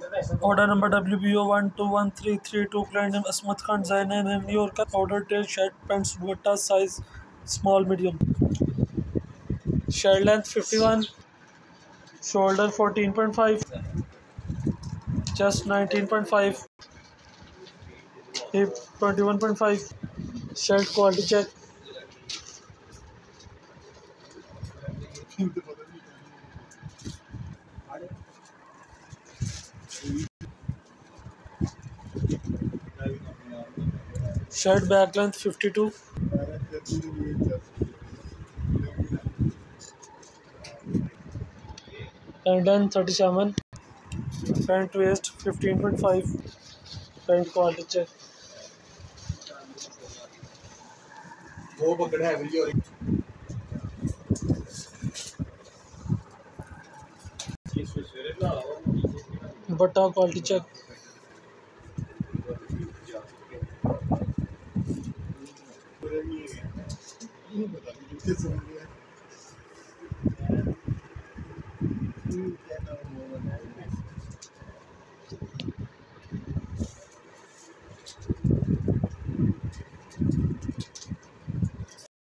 Order number WBO121332, client name Asmat Khan, Zaina, name New York. Order tail shirt, pants, dupatta, size small, medium. Shirt length 51, shoulder 14.5, chest 19.5, hip 21.5. Shirt quality check. Shirt back length 52, pant length 37, pant waist 15.5, pant quality check. Dupatta quality check.